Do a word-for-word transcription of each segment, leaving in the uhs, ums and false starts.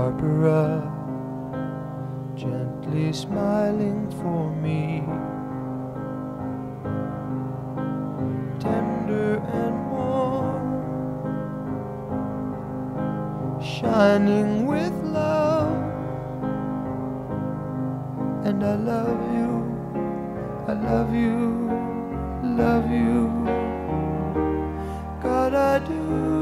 Barbara, gently smiling for me, tender and warm, shining with love. And I love you, I love you, love you, God I do.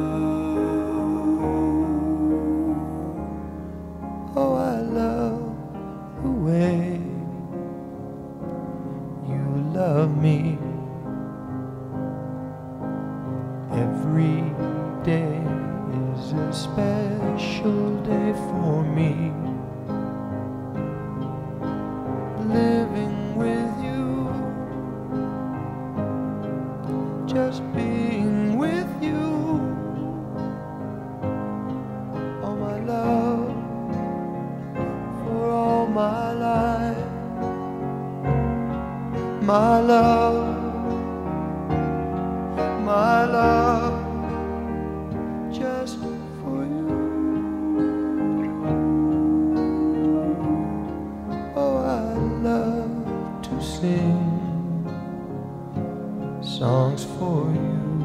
Oh, I love the way you love me. Every day is a special day for me. Living with you, just being with you. Oh, my love, for all my life, my love, my love, just for you. Oh, I love to sing songs for you.